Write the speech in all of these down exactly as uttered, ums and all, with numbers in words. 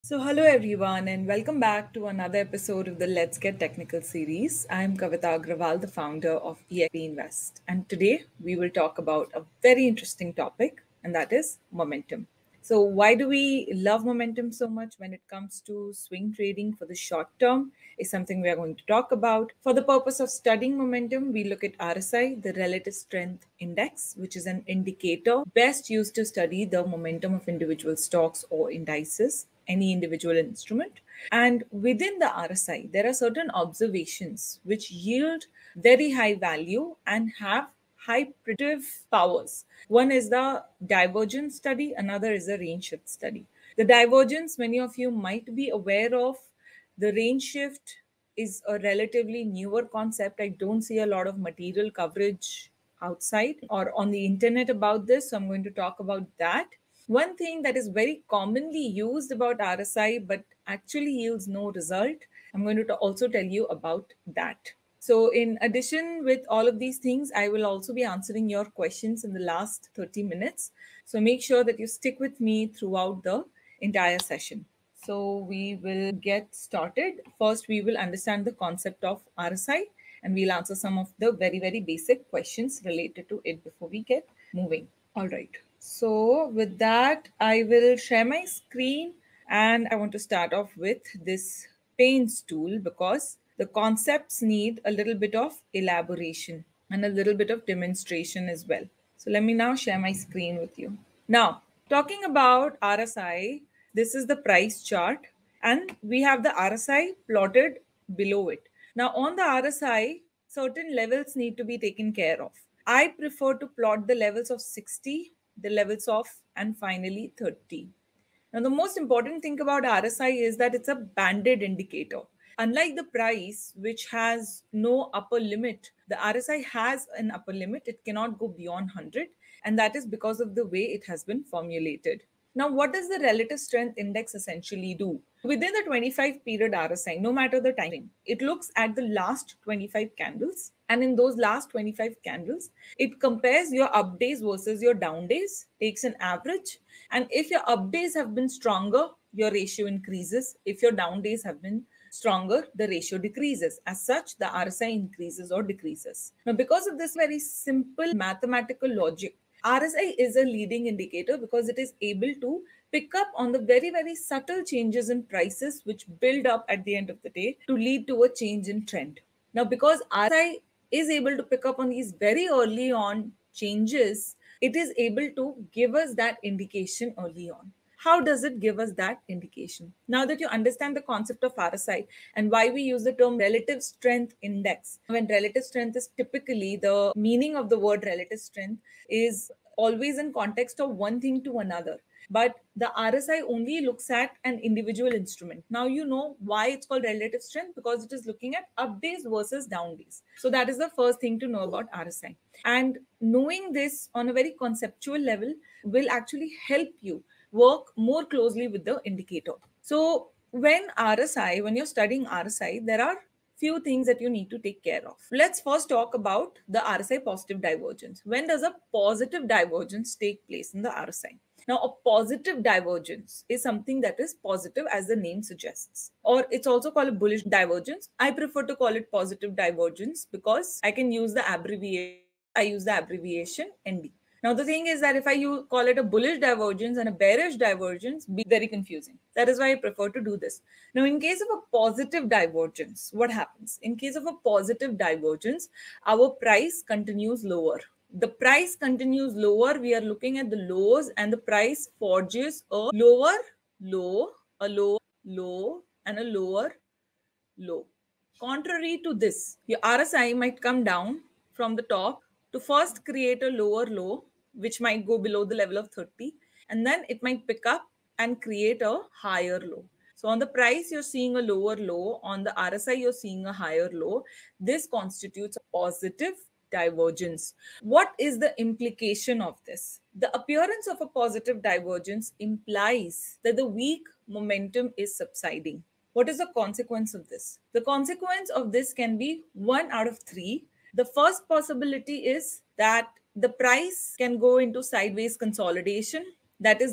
So, hello everyone, and welcome back to another episode of the Let's Get Technical series. I'm Kavita Agrawal, the founder of E X P Invest, and today we will talk about a very interesting topic, and that is momentum. So, why do we love momentum so much when it comes to swing trading for the short term? Is something we are going to talk about. For the purpose of studying momentum, we look at R S I, the Relative Strength Index, which is an indicator best used to study the momentum of individual stocks or indices, any individual instrument. And within the R S I, there are certain observations which yield very high value and have high predictive powers. One is the divergence study, another is the range shift study. The divergence, many of you might be aware of. The range shift is a relatively newer concept. I don't see a lot of material coverage outside or on the internet about this, so I'm going to talk about that. One thing that is very commonly used about R S I but actually yields no result, I'm going to also tell you about that. So, in addition with all of these things, I will also be answering your questions in the last thirty minutes. So, make sure that you stick with me throughout the entire session. So, we will get started. First, we will understand the concept of R S I and we'll answer some of the very, very basic questions related to it before we get moving. All right. So, with that, I will share my screen and I want to start off with this paints tool because the concepts need a little bit of elaboration and a little bit of demonstration as well. So, let me now share my screen with you. Now, talking about R S I, this is the price chart and we have the R S I plotted below it. Now, on the R S I, certain levels need to be taken care of. I prefer to plot the levels of sixty, the levels of, and finally thirty. Now, the most important thing about R S I is that it's a banded indicator. Unlike the price, which has no upper limit, the R S I has an upper limit. It cannot go beyond one hundred, and that is because of the way it has been formulated. Now, what does the relative strength index essentially do? Within the twenty-five period R S I, no matter the time frame, it looks at the last twenty-five candles. And in those last twenty-five candles, it compares your up days versus your down days, takes an average. And if your up days have been stronger, your ratio increases. If your down days have been stronger, the ratio decreases. As such, the R S I increases or decreases. Now, because of this very simple mathematical logic, R S I is a leading indicator because it is able to pick up on the very, very subtle changes in prices which build up at the end of the day to lead to a change in trend. Now, because R S I is able to pick up on these very early on changes, it is able to give us that indication early on. How does it give us that indication? Now that you understand the concept of R S I and why we use the term relative strength index, when relative strength is typically the meaning of the word relative strength is always in context of one thing to another. But the R S I only looks at an individual instrument. Now you know why it's called relative strength because it is looking at up days versus down days. So that is the first thing to know about R S I. And knowing this on a very conceptual level will actually help you work more closely with the indicator. So when R S I, when you're studying R S I, there are few things that you need to take care of. Let's first talk about the R S I positive divergence. When does a positive divergence take place in the R S I? Now, a positive divergence is something that is positive, as the name suggests, or it's also called a bullish divergence. I prefer to call it positive divergence because I can use the abbreviation. I use the abbreviation N D. Now, the thing is that if I use, call it a bullish divergence and a bearish divergence, be very confusing. That is why I prefer to do this. Now, in case of a positive divergence, what happens? In case of a positive divergence, our price continues lower. The price continues lower. We are looking at the lows and the price forges a lower low, a lower low, and a lower low. Contrary to this, your R S I might come down from the top to first create a lower low, which might go below the level of thirty, and then it might pick up and create a higher low. So on the price, you're seeing a lower low. On the R S I, you're seeing a higher low. This constitutes a positive divergence. What is the implication of this? The appearance of a positive divergence implies that the weak momentum is subsiding. What is the consequence of this? The consequence of this can be one out of three. The first possibility is that the price can go into sideways consolidation. That is the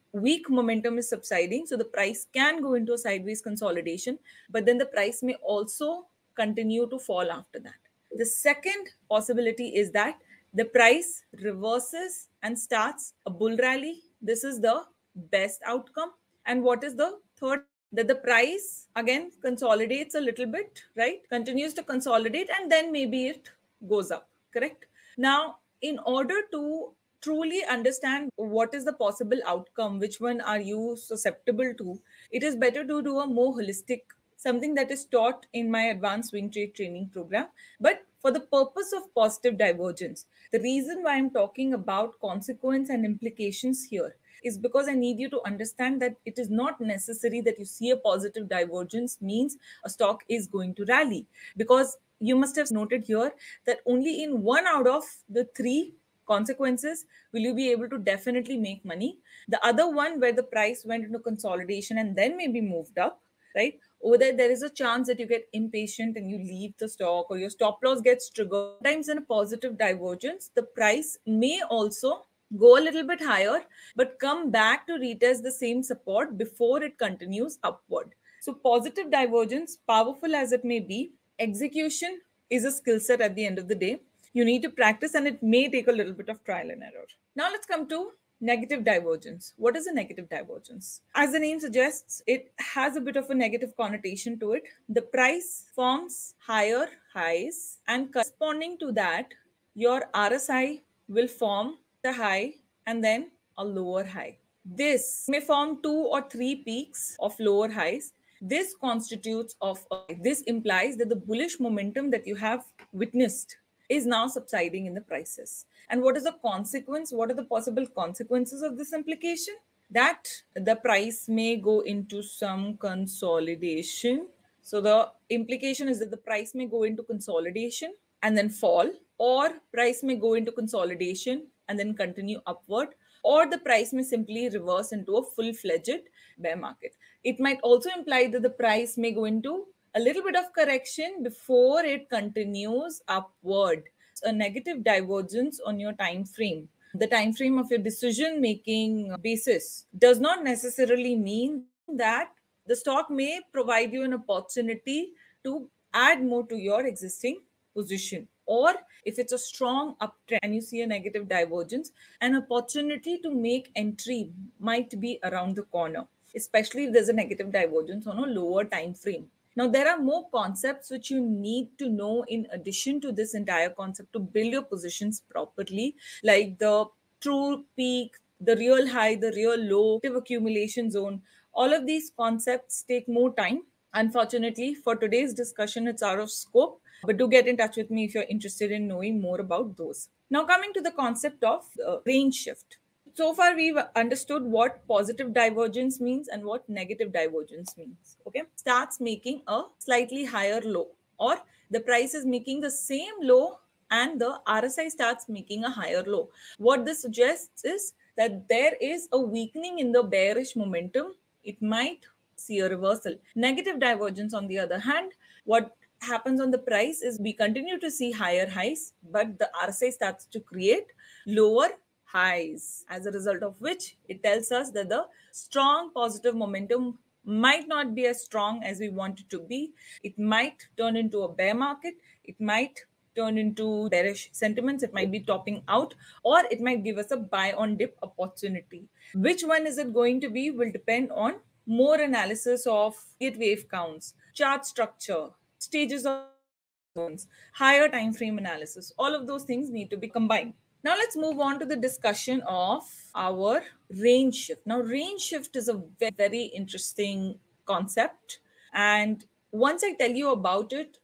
weak momentum is subsiding, so the price can go into a sideways consolidation, but then the price may also continue to fall after that. The second possibility is that the price reverses and starts a bull rally. This is the best outcome. And what is the third? That the price again consolidates a little bit, right? Continues to consolidate, and then maybe it goes up, correct? Now, in order to truly understand what is the possible outcome, which one are you susceptible to, it is better to do a more holistic, something that is taught in my advanced swing trade training program. But for the purpose of positive divergence, the reason why I'm talking about consequence and implications here is because I need you to understand that it is not necessary that you see a positive divergence means a stock is going to rally. Because you must have noted here that only in one out of the three consequences will you be able to definitely make money. The other one, where the price went into consolidation and then maybe moved up, right? Over there, there is a chance that you get impatient and you leave the stock, or your stop loss gets triggered. Sometimes in a positive divergence, the price may also go a little bit higher, but come back to retest the same support before it continues upward. So positive divergence, powerful as it may be, execution is a skill set at the end of the day. You need to practice, and it may take a little bit of trial and error. Now let's come to negative divergence. What is a negative divergence? As the name suggests, it has a bit of a negative connotation to it. The price forms higher highs, and corresponding to that, your R S I will form the high and then a lower high. This may form two or three peaks of lower highs. This constitutes of a, this implies that the bullish momentum that you have witnessed is now subsiding in the prices. And what is the consequence? What are the possible consequences of this implication? That the price may go into some consolidation. So the implication is that the price may go into consolidation and then fall, or price may go into consolidation and then continue upward, or the price may simply reverse into a full-fledged bear market. It might also imply that the price may go into a little bit of correction before it continues upward. A negative divergence on your time frame, the time frame of your decision making basis, does not necessarily mean that the stock may provide you an opportunity to add more to your existing position. Or if it's a strong uptrend and you see a negative divergence, an opportunity to make entry might be around the corner, especially if there's a negative divergence on a lower time frame. Now, there are more concepts which you need to know in addition to this entire concept to build your positions properly, like the true peak, the real high, the real low, active accumulation zone. All of these concepts take more time. Unfortunately, for today's discussion, it's out of scope, but do get in touch with me if you're interested in knowing more about those. Now, coming to the concept of uh, range shift. So far, we've understood what positive divergence means and what negative divergence means. Okay, starts making a slightly higher low, or the price is making the same low and the R S I starts making a higher low. What this suggests is that there is a weakening in the bearish momentum. It might see a reversal. Negative divergence, on the other hand, what happens on the price is we continue to see higher highs, but the R S I starts to create lower highs, as a result of which it tells us that the strong positive momentum might not be as strong as we want it to be. It might turn into a bear market. It might turn into bearish sentiments. It might be topping out, or it might give us a buy on dip opportunity. Which one is it going to be will depend on more analysis of it wave counts, chart structure, stages of zones, higher time frame analysis. All of those things need to be combined. Now let's move on to the discussion of our range shift. Now, range shift is a very, very interesting concept. And once I tell you about it,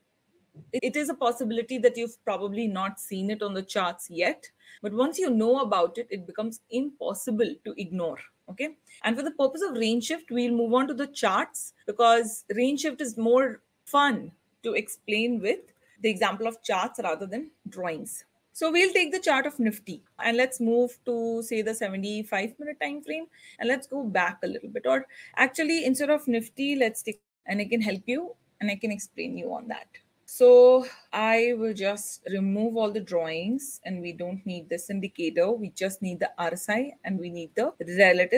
it is a possibility that you've probably not seen it on the charts yet. But once you know about it, it becomes impossible to ignore. Okay. And for the purpose of range shift, we'll move on to the charts, because range shift is more fun to explain with the example of charts rather than drawings. So we'll take the chart of Nifty and let's move to, say, the seventy-five minute time frame, and let's go back a little bit. Or actually, instead of Nifty, let's take, and I can help you and I can explain you on that. So I will just remove all the drawings, and we don't need this indicator. We just need the R S I and we need the relative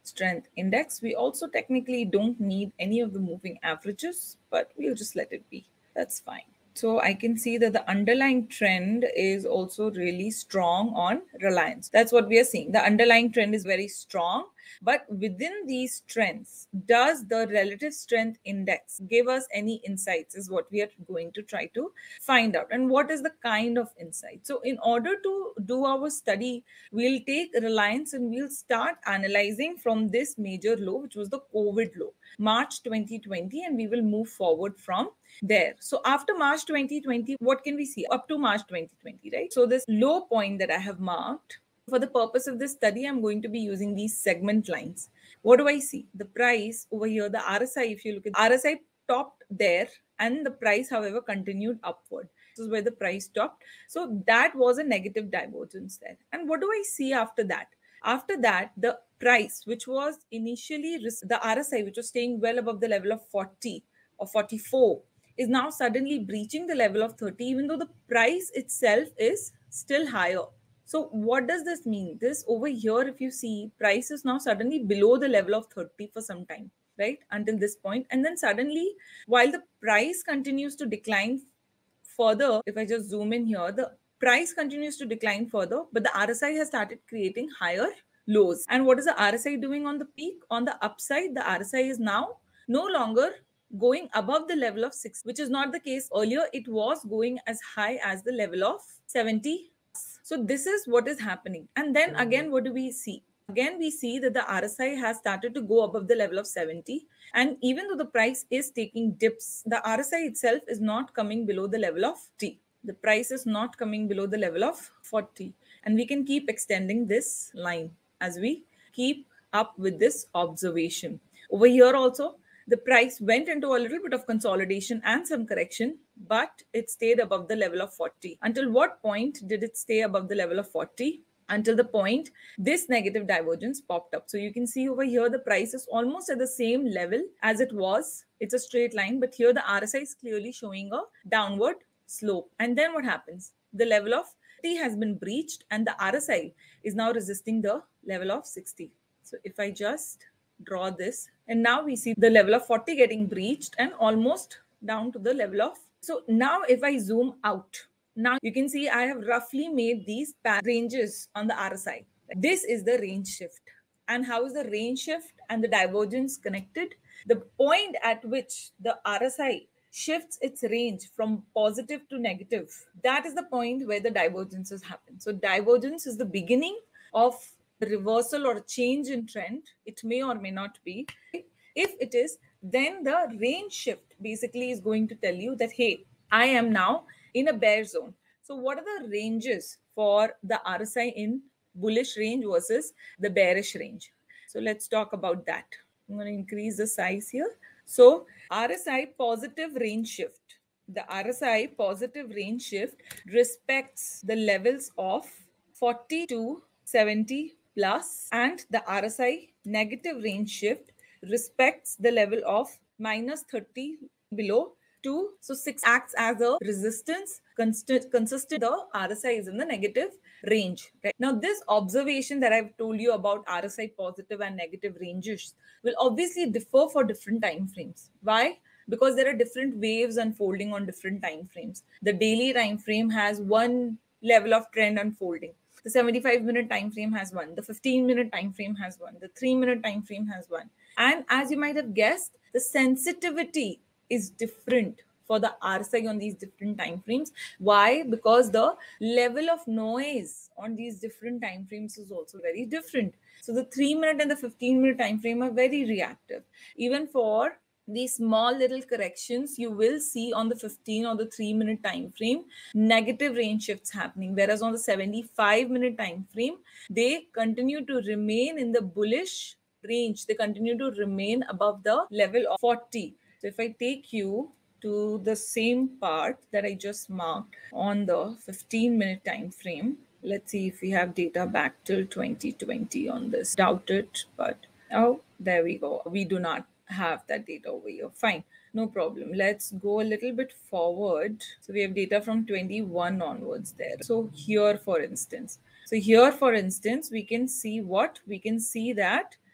strength index. We also technically don't need any of the moving averages, but we'll just let it be. That's fine. So I can see that the underlying trend is also really strong on Reliance. That's what we are seeing. The underlying trend is very strong. But within these trends, does the relative strength index give us any insights is what we are going to try to find out. And what is the kind of insight? So in order to do our study, we'll take Reliance and we'll start analyzing from this major low, which was the COVID low, March twenty twenty, and we will move forward from there. So after March twenty twenty, what can we see up to March twenty twenty, right? So this low point that I have marked, for the purpose of this study, I'm going to be using these segment lines. What do I see? The price over here, the R S I, if you look at R S I topped there and the price, however, continued upward. This is where the price stopped. So that was a negative divergence there. And what do I see after that? After that, the price, which was initially the R S I, which was staying well above the level of forty or forty-four, is now suddenly breaching the level of thirty, even though the price itself is still higher. So what does this mean? This over here, if you see, price is now suddenly below the level of thirty for some time, right? Until this point. And then suddenly, while the price continues to decline further, if I just zoom in here, the price continues to decline further, but the R S I has started creating higher lows. And what is the R S I doing on the peak? On the upside, the R S I is now no longer going above the level of six, which is not the case earlier. It was going as high as the level of seventy. So this is what is happening. And then again, what do we see? Again, we see that the R S I has started to go above the level of seventy. And even though the price is taking dips, the R S I itself is not coming below the level of T. The price is not coming below the level of forty. And we can keep extending this line as we keep up with this observation. Over here also, the price went into a little bit of consolidation and some correction, but it stayed above the level of forty. Until what point did it stay above the level of forty? Until the point this negative divergence popped up. So you can see over here, the price is almost at the same level as it was. It's a straight line, but here the R S I is clearly showing a downward slope. And then what happens? The level of T has been breached and the R S I is now resisting the level of sixty. So if I just draw this, and now we see the level of forty getting breached and almost down to the level of. So now if I zoom out, now you can see I have roughly made these ranges on the R S I. This is the range shift. And how is the range shift and the divergence connected? The point at which the R S I shifts its range from positive to negative, that is the point where the divergences happen. So divergence is the beginning of a reversal or a change in trend. It may or may not be. If it is, then the range shift basically is going to tell you that, hey, I am now in a bear zone. So what are the ranges for the R S I in bullish range versus the bearish range? So let's talk about that. I'm going to increase the size here. So R S I positive range shift. The R S I positive range shift respects the levels of forty to seventy plus, and the R S I negative range shift respects the level of minus thirty below two. So six acts as a resistance. Consistent, consistent the R S I is in the negative range. Right? Now, this observation that I've told you about R S I positive and negative ranges will obviously differ for different time frames. Why? Because there are different waves unfolding on different time frames. The daily time frame has one level of trend unfolding. The seventy-five minute time frame has one. The fifteen minute time frame has one. The three minute time frame has one. And as you might have guessed, the sensitivity is different for the R S I on these different time frames. Why? Because the level of noise on these different time frames is also very different. So the three minute and the fifteen minute time frame are very reactive. Even for these small little corrections, you will see on the fifteen or the three minute time frame negative range shifts happening, whereas on the seventy-five minute time frame they continue to remain in the bullish range. They continue to remain above the level of forty. So if I take you to the same part that I just marked on the fifteen minute time frame, let's see if we have data back till twenty twenty on this. Doubt it, but oh, there we go. We do not have that data over here. Fine, no problem. Let's go a little bit forward. So we have data from twenty-one onwards there. So here, for instance, so here, for instance, we can see what? We can see that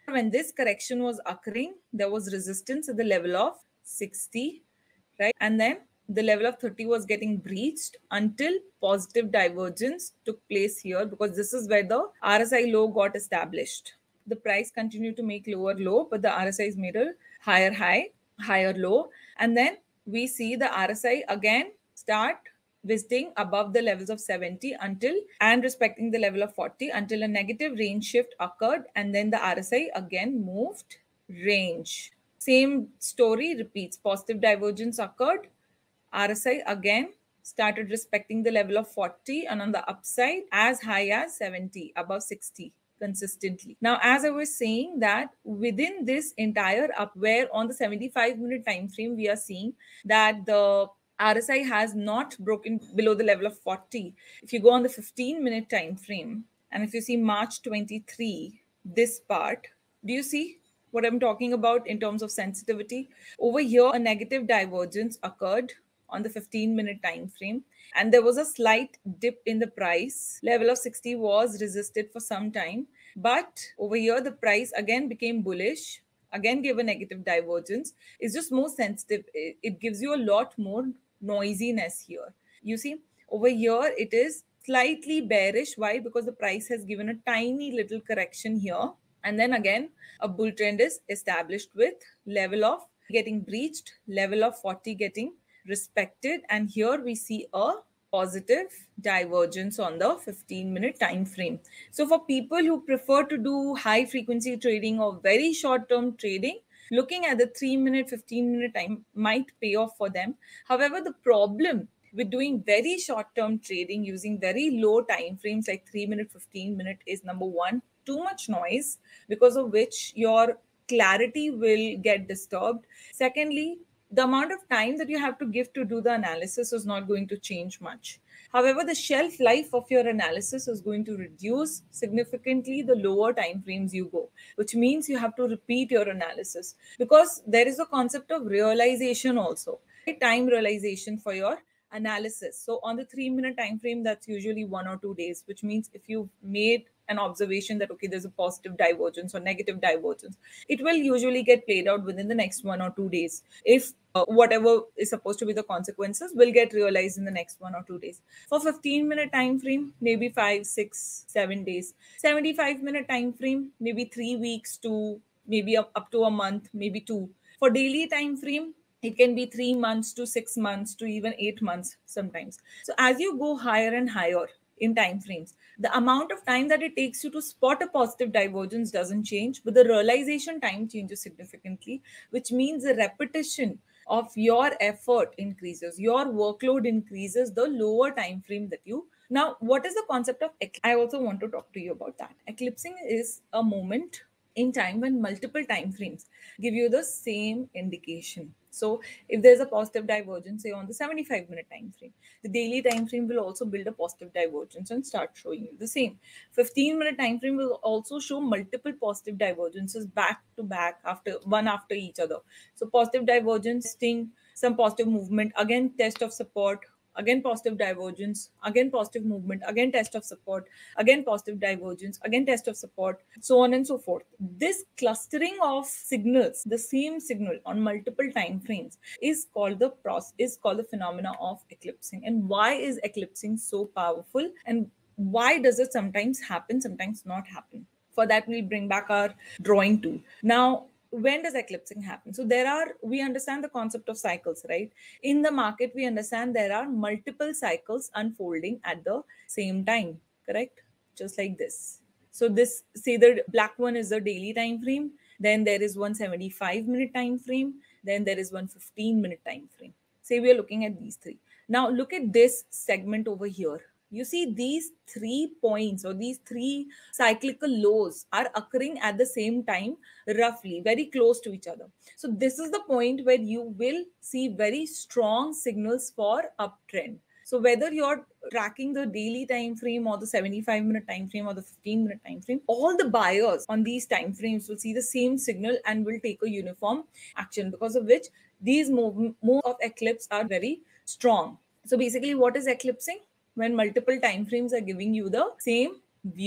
When this correction was occurring, there was resistance at the level of sixty, right? And then the level of thirty was getting breached until positive divergence took place here, because this is where the R S I low got established. The price continued to make lower low, but the R S I is made a higher high, higher low. And then we see the R S I again start visiting above the levels of seventy until and respecting the level of forty until a negative range shift occurred, and then the R S I again moved range. Same story repeats. Positive divergence occurred. R S I again started respecting the level of forty, and on the upside as high as seventy, above sixty consistently. Now, as I was saying, that within this entire up, where on the seventy-five minute time frame we are seeing that the R S I has not broken below the level of forty. If you go on the fifteen minute time frame, and if you see March twenty-three, this part, do you see what I'm talking about in terms of sensitivity? Over here, a negative divergence occurred on the fifteen minute time frame, and there was a slight dip in the price. Level of sixty was resisted for some time, but over here the price again became bullish, again gave a negative divergence. It's just more sensitive. It gives you a lot more noisiness here. You see, over here it is slightly bearish. Why? Because the price has given a tiny little correction here, and then again a bull trend is established with level of getting breached, level of forty getting respected, and here we see a positive divergence on the fifteen minute time frame. So for people who prefer to do high frequency trading or very short term trading, looking at the three minute, fifteen minute time might pay off for them. However, the problem with doing very short term trading using very low time frames like three minute, fifteen minute is, number one, too much noise, because of which your clarity will get disturbed. Secondly, the amount of time that you have to give to do the analysis is not going to change much. However, the shelf life of your analysis is going to reduce significantly the lower time frames you go, which means you have to repeat your analysis, because there is a concept of realization also, time realization for your analysis. So on the three minute time frame, that's usually one or two days, which means if you've made an observation that, okay, there's a positive divergence or negative divergence, it will usually get played out within the next one or two days. If uh, whatever is supposed to be the consequences will get realized in the next one or two days. For fifteen minute time frame, maybe five, six, seven days. seventy-five minute time frame, maybe three weeks to maybe up, up to a month, maybe two. For daily time frame, it can be three months to six months to even eight months sometimes. So as you go higher and higher in time frames, the amount of time that it takes you to spot a positive divergence doesn't change, but the realization time changes significantly, which means the repetition of your effort increases, your workload increases the lower time frame that you. Now, what is the concept of eclipse? I also want to talk to you about that. Eclipsing is a moment in time when multiple time frames give you the same indication. So if there's a positive divergence, say on the seventy-five minute time frame, the daily time frame will also build a positive divergence and start showing you the same. fifteen minute time frame will also show multiple positive divergences back to back, after one after each other. So positive divergence, some positive movement, again test of support, again positive divergence, again positive movement, again test of support, again positive divergence, again test of support, so on and so forth. This clustering of signals, the same signal on multiple time frames, is called the process, is called the phenomena of eclipsing. And why is eclipsing so powerful, and why does it sometimes happen, sometimes not happen? For that, we'll bring back our drawing tool. Now, when does eclipsing happen? So there are, we understand the concept of cycles, right? In the market, we understand there are multiple cycles unfolding at the same time, correct? Just like this. So this, say the black one is the daily time frame, then there is one seventy-five minute time frame, then there is one fifteen minute time frame. Say we are looking at these three. Now look at this segment over here. You see these three points or these three cyclical lows are occurring at the same time, roughly very close to each other. So this is the point where you will see very strong signals for uptrend. So whether you're tracking the daily time frame or the seventy-five minute time frame or the fifteen minute time frame, all the buyers on these time frames will see the same signal and will take a uniform action, because of which these moves of eclipse are very strong. So basically, what is eclipsing? When multiple time frames are giving you the same view.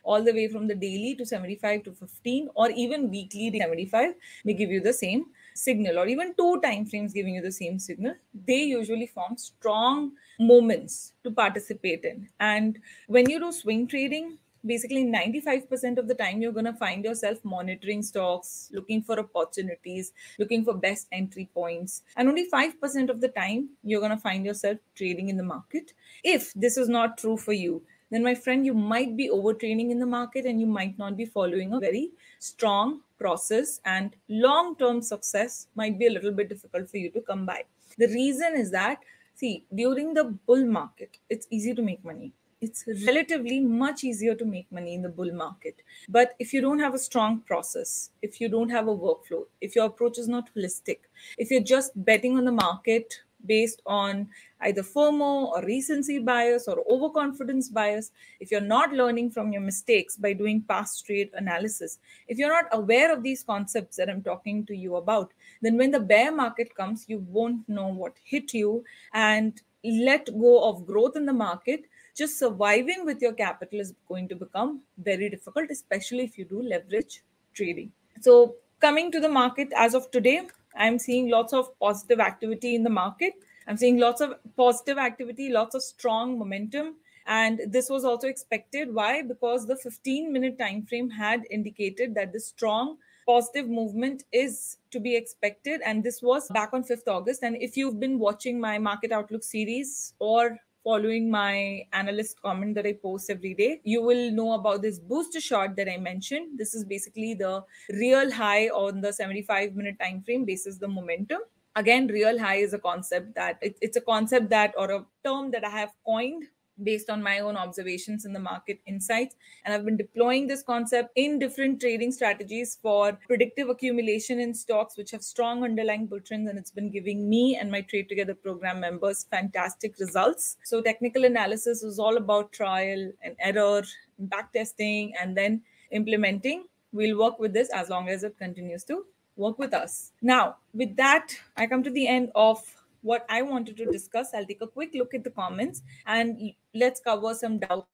all the way from the daily to seventy-five to fifteen, or even weekly seventy-five may give you the same signal, or even two time frames giving you the same signal. They usually form strong moments to participate in. And when you do swing trading, basically ninety-five percent of the time you're going to find yourself monitoring stocks, looking for opportunities, looking for best entry points, and only five percent of the time you're going to find yourself trading in the market. If this is not true for you, then my friend, you might be overtraining in the market and you might not be following a very strong process, and long-term success might be a little bit difficult for you to come by. The reason is that, see, during the bull market, it's easy to make money. It's relatively much easier to make money in the bull market. But if you don't have a strong process, if you don't have a workflow, if your approach is not holistic, if you're just betting on the market based on either FOMO or recency bias or overconfidence bias, if you're not learning from your mistakes by doing past trade analysis, if you're not aware of these concepts that I'm talking to you about, then when the bear market comes, you won't know what hit you, and let go of growth in the market. Just surviving with your capital is going to become very difficult, especially if you do leverage trading. So coming to the market as of today, I'm seeing lots of positive activity in the market. I'm seeing lots of positive activity, lots of strong momentum. And this was also expected. Why? Because the fifteen minute time frame had indicated that the strong positive movement is to be expected. And this was back on fifth August. And if you've been watching my Market Outlook series or following my analyst comment that I post every day, you will know about this booster shot that I mentioned. This is basically the real high on the seventy-five minute time frame basis the momentum. Again, real high is a concept that it, it's a concept that, or a term that I have coined based on my own observations in the market insights. And I've been deploying this concept in different trading strategies for predictive accumulation in stocks which have strong underlying bull trends. And it's been giving me and my Trade Together program members fantastic results. So technical analysis is all about trial and error, back testing, and then implementing. We'll work with this as long as it continues to work with us. Now, with that, I come to the end of what I wanted to discuss. I'll take a quick look at the comments and let's cover some doubts.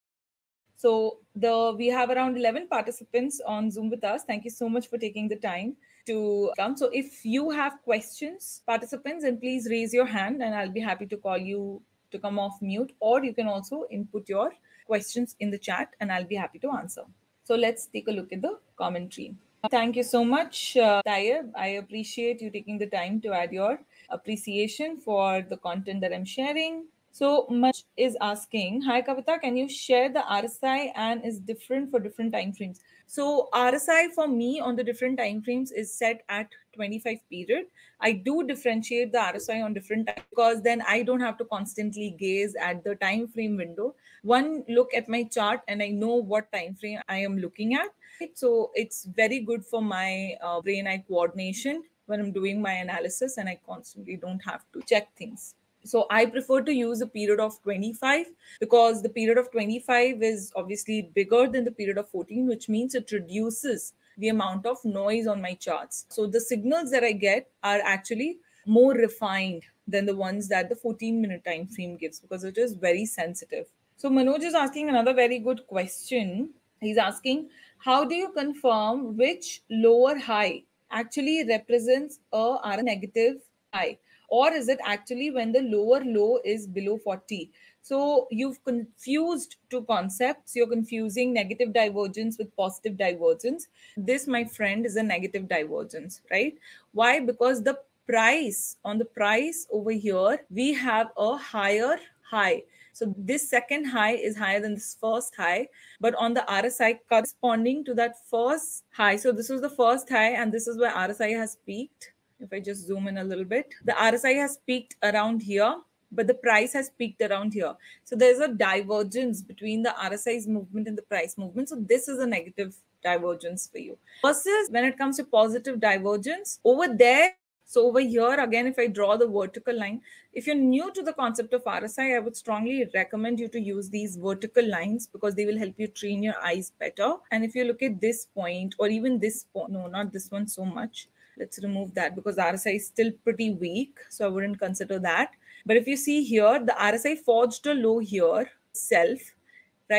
So the we have around eleven participants on Zoom with us. Thank you so much for taking the time to come. So if you have questions, participants, then please raise your hand and I'll be happy to call you to come off mute, or you can also input your questions in the chat and I'll be happy to answer. So let's take a look at the commentary. Thank you so much, uh, Tayyib. I appreciate you taking the time to add your appreciation for the content that I'm sharing. So much is asking, hi Kavita, can you share the R S I and is different for different time frames? So R S I for me on the different time frames is set at twenty-five period. I do differentiate the R S I on different times because then I don't have to constantly gaze at the time frame window. One look at my chart and I know what time frame I am looking at. So it's very good for my uh, brain-eye coordination when I'm doing my analysis, and I constantly don't have to check things. So I prefer to use a period of twenty-five because the period of twenty-five is obviously bigger than the period of fourteen, which means it reduces the amount of noise on my charts. So the signals that I get are actually more refined than the ones that the fourteen minute time frame gives because it is very sensitive. So Manoj is asking another very good question. He's asking, how do you confirm which lower high actually represents a R negative high? Or is it actually when the lower low is below forty? So you've confused two concepts. You're confusing negative divergence with positive divergence. This, my friend, is a negative divergence, right? Why? Because the price, on the price over here, we have a higher high. So this second high is higher than this first high, but on the R S I corresponding to that first high. So this was the first high and this is where R S I has peaked. If I just zoom in a little bit, the R S I has peaked around here, but the price has peaked around here. So there's a divergence between the R S I's movement and the price movement. So this is a negative divergence for you. Versus when it comes to positive divergence, over there, so over here, again, if I draw the vertical line, if you're new to the concept of R S I, I would strongly recommend you to use these vertical lines because they will help you train your eyes better. And if you look at this point or even this point, no, not this one so much. Let's remove that because R S I is still pretty weak. So I wouldn't consider that. But if you see here, the R S I forged a low here itself, right?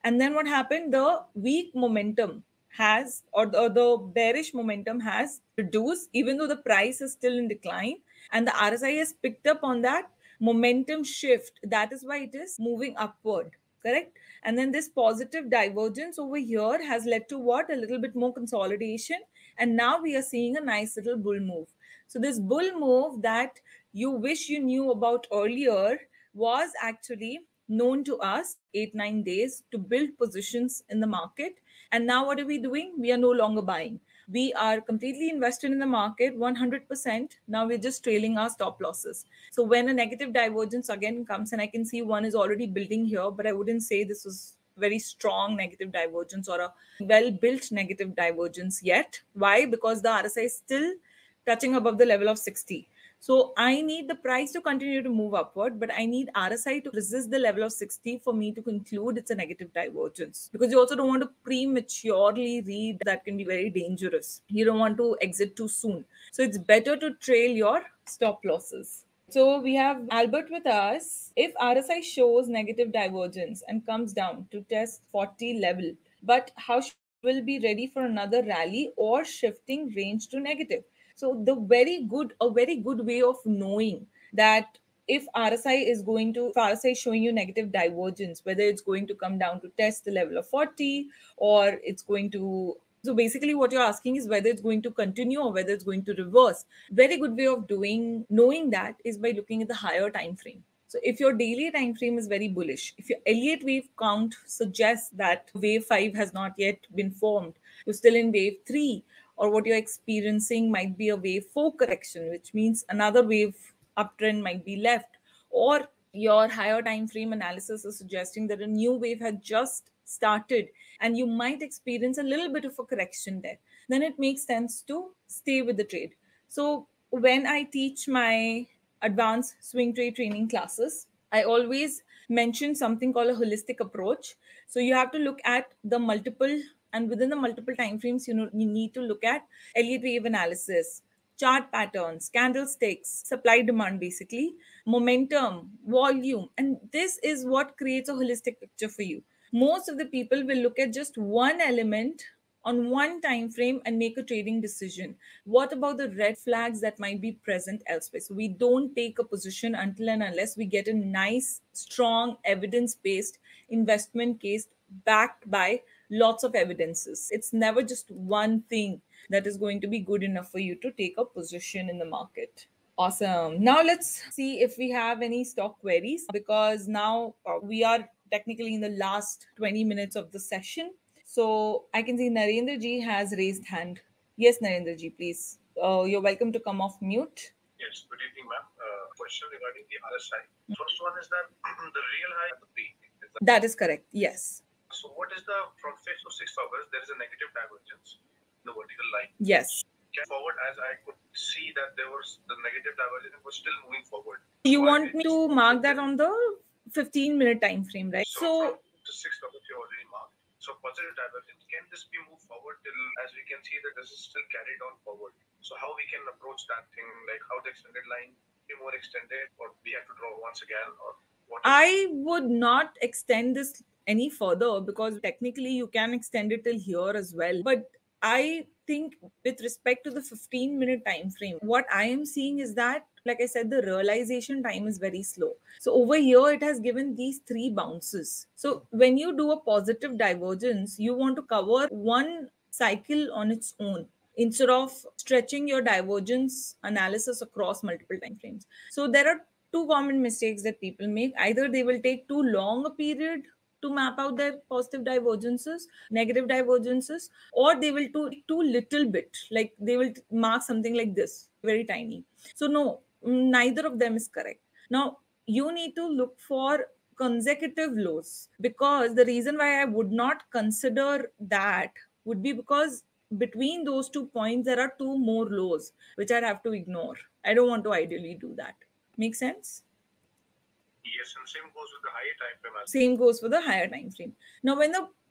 And then what happened? The weak momentum has, or the, or the bearish momentum has reduced, even though the price is still in decline. And the R S I has picked up on that momentum shift. That is why it is moving upward. Correct. And then this positive divergence over here has led to what? A little bit more consolidation. And now we are seeing a nice little bull move. So this bull move that you wish you knew about earlier was actually known to us eight, nine days to build positions in the market. And now what are we doing? We are no longer buying. We are completely invested in the market one hundred percent. Now we're just trailing our stop losses. So when a negative divergence again comes, and I can see one is already building here, but I wouldn't say this was very strong negative divergence or a well built negative divergence yet. Why? Because the R S I is still touching above the level of sixty. So I need the price to continue to move upward, but I need R S I to resist the level of sixty for me to conclude it's a negative divergence. Because you also don't want to prematurely read. That can be very dangerous. You don't want to exit too soon. So it's better to trail your stop losses. So we have Albert with us. If R S I shows negative divergence and comes down to test forty level, but how should will be ready for another rally or shifting range to negative? So the very good, a very good way of knowing that if R S I is going to, if R S I is showing you negative divergence, whether it's going to come down to test the level of forty or it's going to, so basically what you're asking is whether it's going to continue or whether it's going to reverse. Very good way of doing, knowing that is by looking at the higher time frame. So if your daily time frame is very bullish, if your Elliott wave count suggests that wave five has not yet been formed, you're still in wave three, or what you're experiencing might be a wave four correction, which means another wave uptrend might be left, or your higher time frame analysis is suggesting that a new wave had just started and you might experience a little bit of a correction there, then it makes sense to stay with the trade. So when I teach my advanced swing trade training classes, I always mention something called a holistic approach. So you have to look at the multiple, and within the multiple time frames, you know, you need to look at Elliott wave analysis, chart patterns, candlesticks, supply demand, basically, momentum, volume. And this is what creates a holistic picture for you. Most of the people will look at just one element on one time frame and make a trading decision. What about the red flags that might be present elsewhere? So we don't take a position until and unless we get a nice, strong, evidence-based investment case backed by lots of evidences. It's never just one thing that is going to be good enough for you to take a position in the market. Awesome. Now let's see if we have any stock queries, because now uh, we are technically in the last twenty minutes of the session. So I can see Narendra ji has raised hand. Yes, Narendra ji, please. Uh, you're welcome to come off mute. Yes, good evening, ma'am. Uh, question regarding the R S I. First one is that the real high at the peak. Is that, that is correct. Yes. So what is the, from fifth to sixth August, there is a negative divergence in the vertical line. Yes. Forward, as I could see that there was the negative divergence was still moving forward. You so want me to mark that on the fifteen minute time frame, right? So, so from the sixth August, you already marked. So positive divergence, can this be moved forward till, as we can see that this is still carried on forward? So how we can approach that thing, like how the extended line be more extended, or we have to draw once again, or what? I would not extend this any further, because technically you can extend it till here as well. But I think with respect to the fifteen minute time frame, what I am seeing is that, like I said, the realization time is very slow. So over here, it has given these three bounces. So when you do a positive divergence, you want to cover one cycle on its own instead of stretching your divergence analysis across multiple time frames. So there are two common mistakes that people make. Either they will take too long a period to map out their positive divergences, negative divergences, or they will do too little bit, like they will mark something like this, very tiny. So no, neither of them is correct. Now, you need to look for consecutive lows, because the reason why I would not consider that would be because between those two points, there are two more lows, which I'd have to ignore. I don't want to ideally do that. Make sense? Yes, and same goes with the higher time frame. Same goes for the higher time frame. Now, when the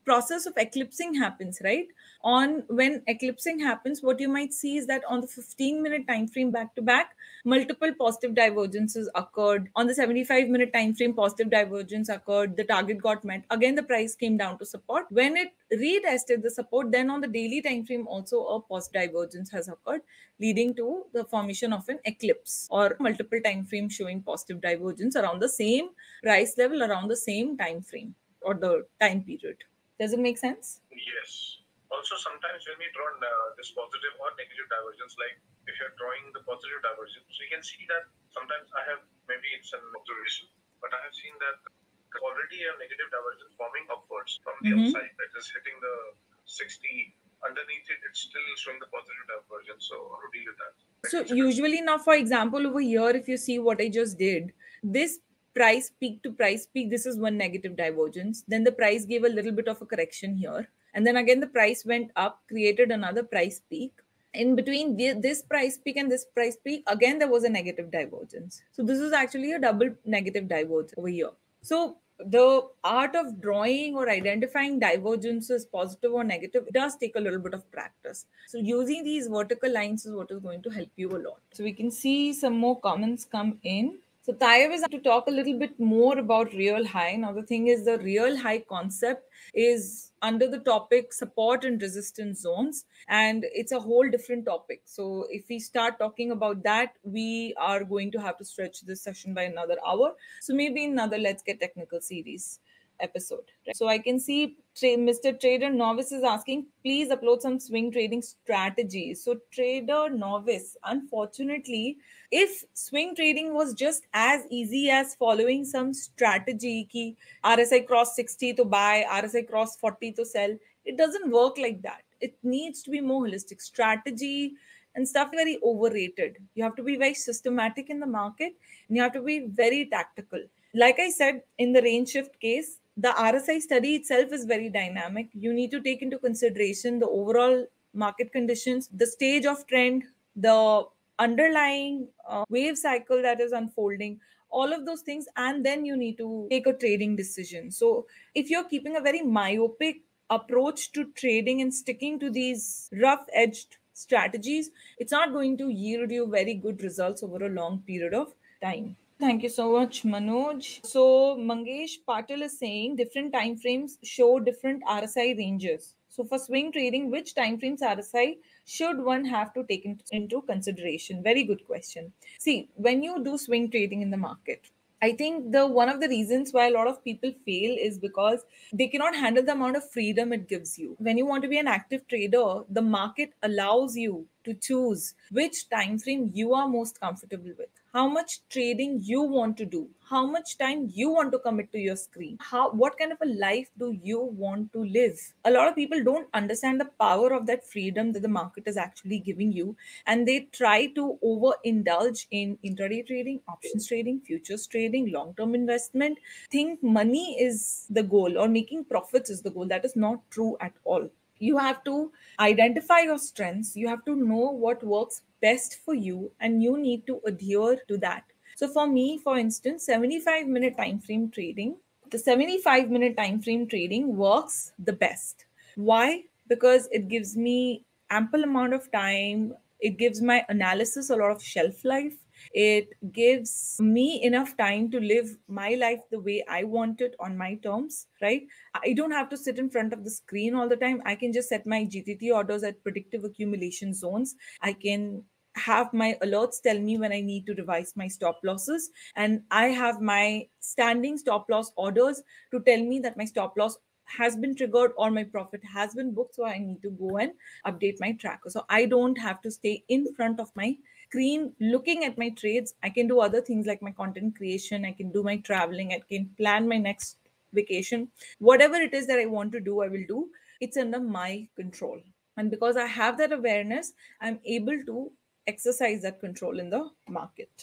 process of eclipsing happens, right? On when eclipsing happens, what you might see is that on the fifteen minute time frame back to back, multiple positive divergences occurred. On the seventy-five minute time frame, positive divergence occurred. The target got met. Again, the price came down to support. When it retested the support, then on the daily time frame, also a positive divergence has occurred, leading to the formation of an eclipse or multiple time frames showing positive divergence around the same price level, around the same time frame or the time period. Does it make sense? Yes. Also, sometimes when we draw uh, this positive or negative divergence, like if you're drawing the positive divergence, so you can see that sometimes I have, maybe it's an observation, but I have seen that there's already a negative divergence forming upwards from the Mhm. upside that is hitting the sixty. Underneath it, it's still showing the positive divergence. So, how to deal with that? Like, So it's a good- usually now, for example, over here, if you see what I just did, this price peak to price peak, this is one negative divergence. Then the price gave a little bit of a correction here. And then again, the price went up, created another price peak. In between the, this price peak and this price peak, again, there was a negative divergence. So this is actually a double negative divergence over here. So the art of drawing or identifying divergences, positive or negative, does take a little bit of practice. So using these vertical lines is what is going to help you a lot. So we can see some more comments come in. So Tayyab is to talk a little bit more about real high. Now the thing is, the real high concept is under the topic support and resistance zones, and it's a whole different topic. So if we start talking about that, we are going to have to stretch this session by another hour. So maybe another Let's Get Technical series episode. So I can see Mister Trader Novice is asking, please upload some swing trading strategies. So Trader Novice, unfortunately, if swing trading was just as easy as following some strategy, ki R S I cross sixty to buy, R S I cross forty to sell, it doesn't work like that. It needs to be more holistic. Strategy and stuff very overrated. You have to be very systematic in the market, and you have to be very tactical. Like I said, in the range shift case, the R S I study itself is very dynamic. You need to take into consideration the overall market conditions, the stage of trend, the underlying uh, wave cycle that is unfolding, all of those things, and then you need to take a trading decision. So if you're keeping a very myopic approach to trading and sticking to these rough edged strategies, it's not going to yield you very good results over a long period of time. Thank you so much, Manoj. So Mangesh Patil is saying different time frames show different R S I ranges. So for swing trading, which time frames R S I should one have to take into consideration? Very good question. See, when you do swing trading in the market, I think the one of the reasons why a lot of people fail is because they cannot handle the amount of freedom it gives you. When you want to be an active trader, the market allows you to choose which time frame you are most comfortable with, how much trading you want to do, how much time you want to commit to your screen, how what kind of a life do you want to live. A lot of people don't understand the power of that freedom that the market is actually giving you, and they try to overindulge in intraday trading, options trading, futures trading, long-term investment, think money is the goal or making profits is the goal. That is not true at all. You have to identify your strengths, you have to know what works best for you, and you need to adhere to that. So for me, for instance, seventy-five minute time frame trading, the seventy-five minute time frame trading works the best. Why? Because it gives me ample amount of time, it gives my analysis a lot of shelf life, it gives me enough time to live my life the way I want it on my terms, right? I don't have to sit in front of the screen all the time. I can just set my G T T orders at predictive accumulation zones. I can have my alerts tell me when I need to revise my stop losses. And I have my standing stop loss orders to tell me that my stop loss has been triggered or my profit has been booked. So I need to go and update my tracker. So I don't have to stay in front of my screen looking at my trades. I can do other things like my content creation. I can do my traveling. I can plan my next vacation. Whatever it is that I want to do, I will do. It's under my control. And because I have that awareness, I'm able to exercise that control in the market.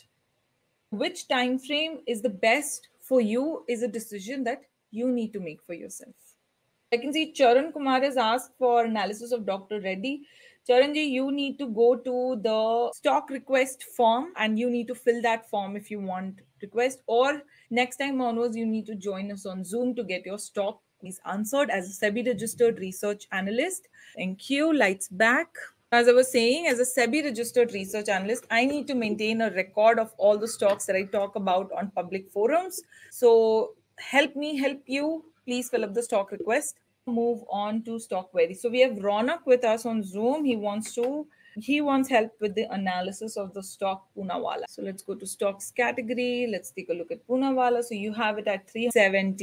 Which time frame is the best for you is a decision that you need to make for yourself. I can see Charan Kumar has asked for analysis of Doctor Reddy. Charanji, you need to go to the stock request form and you need to fill that form if you want request, or next time onwards, you need to join us on Zoom to get your stock He's answered as a SEBI registered research analyst. Thank you. Lights back. As I was saying, as a SEBI registered research analyst, I need to maintain a record of all the stocks that I talk about on public forums. So help me help you. Please fill up the stock request. Move on to stock queries. So we have Ronak with us on Zoom. He wants to he wants help with the analysis of the stock Poonawalla. So let's go to stocks category. Let's take a look at Poonawalla. So you have it at three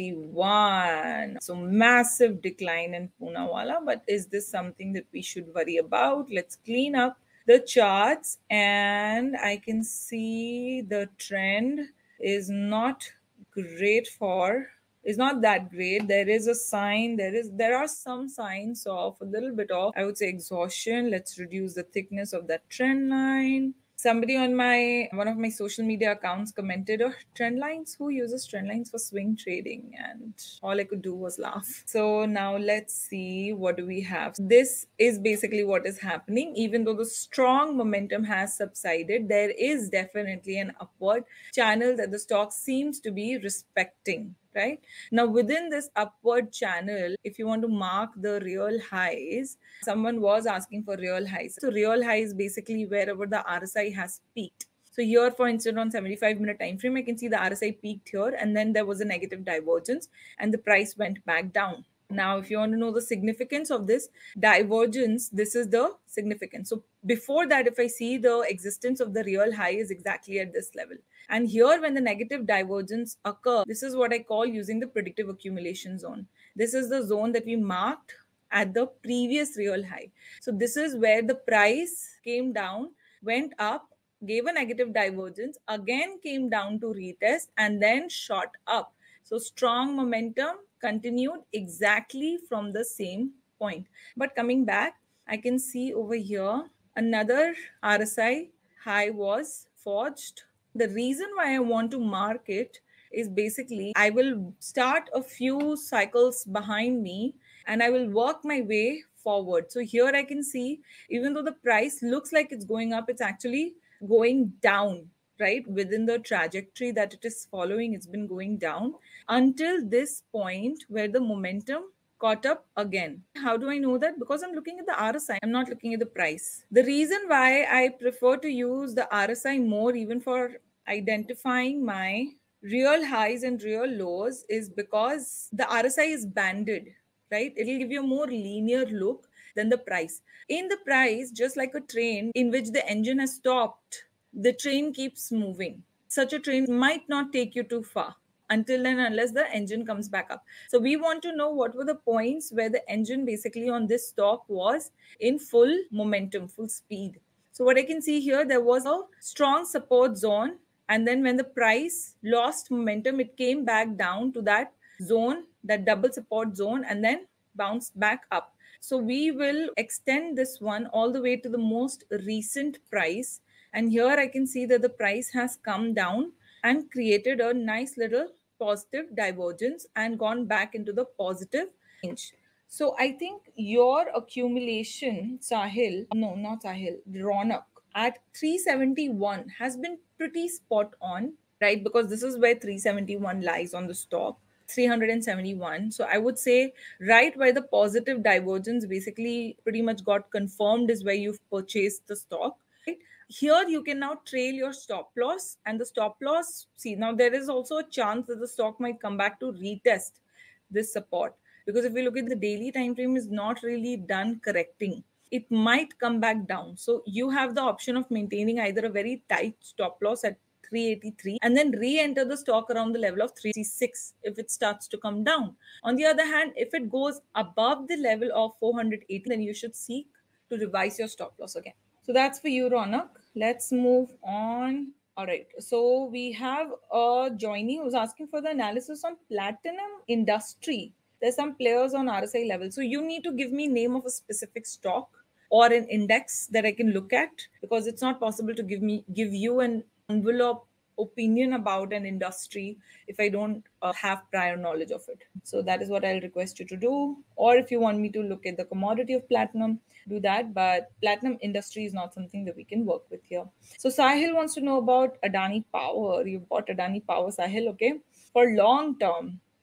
seventy-one. So massive decline in Poonawalla. But is this something that we should worry about? Let's clean up the charts, and I can see the trend is not great for is not that great. There is a sign, there is there are some signs of a little bit of, I would say, exhaustion. Let's reduce the thickness of that trend line. Somebody on my one of my social media accounts commented, oh, trend lines, who uses trend lines for swing trading? And all I could do was laugh. So now let's see, what do we have? This is basically what is happening. Even though the strong momentum has subsided, there is definitely an upward channel that the stock seems to be respecting. Right now, within this upward channel, if you want to mark the real highs, someone was asking for real highs. So real highs basically wherever the R S I has peaked. So here, for instance, on seventy-five minute time frame, I can see the R S I peaked here, and then there was a negative divergence, and the price went back down. Now, if you want to know the significance of this divergence, this is the significance. So before that, if I see the existence of the real high is exactly at this level. And here, when the negative divergence occurs, this is what I call using the predictive accumulation zone. This is the zone that we marked at the previous real high. So this is where the price came down, went up, gave a negative divergence, again came down to retest, and then shot up. So strong momentum continued exactly from the same point. But coming back, I can see over here another R S I high was forged. The reason why I want to mark it is basically I will start a few cycles behind me and I will work my way forward. So here I can see, even though the price looks like it's going up, it's actually going down. Right, within the trajectory that it is following, it's been going down until this point where the momentum caught up again. How do I know that? Because I'm looking at the R S I, I'm not looking at the price. The reason why I prefer to use the R S I more, even for identifying my real highs and real lows, is because the R S I is banded, right? It'll give you a more linear look than the price. In the price, just like a train in which the engine has stopped, the train keeps moving. Such a train might not take you too far until and unless the engine comes back up. So we want to know what were the points where the engine basically on this stock was in full momentum, full speed. So what I can see here, there was a strong support zone. And then when the price lost momentum, it came back down to that zone, that double support zone, and then bounced back up. So we will extend this one all the way to the most recent price. And here I can see that the price has come down and created a nice little positive divergence and gone back into the positive range. So I think your accumulation, Sahil, no, not Sahil, Ronak, at three seventy-one has been pretty spot on, right? Because this is where three seventy-one lies on the stock. three seventy-one. So I would say right where the positive divergence basically pretty much got confirmed is where you've purchased the stock. Right? Here you can now trail your stop loss, and the stop loss, see, now there is also a chance that the stock might come back to retest this support, because if we look at the daily time frame, is not really done correcting. It might come back down. So you have the option of maintaining either a very tight stop loss at three eighty-three and then re-enter the stock around the level of three sixty-six if it starts to come down. On the other hand, if it goes above the level of four eighty, then you should seek to revise your stop loss again. So that's for you, Ronak. Let's move on. All right. So we have a joinee who's asking for the analysis on platinum industry. There's some players on R S I level. So you need to give me name of a specific stock or an index that I can look at, because it's not possible to give me give you an envelope opinion about an industry if I don't uh, have prior knowledge of it. So that is what I'll request you to do. Or if you want me to look at the commodity of platinum, do that. But platinum industry is not something that we can work with here. So Sahil wants to know about Adani Power. You bought Adani Power, Sahil, okay? For long term.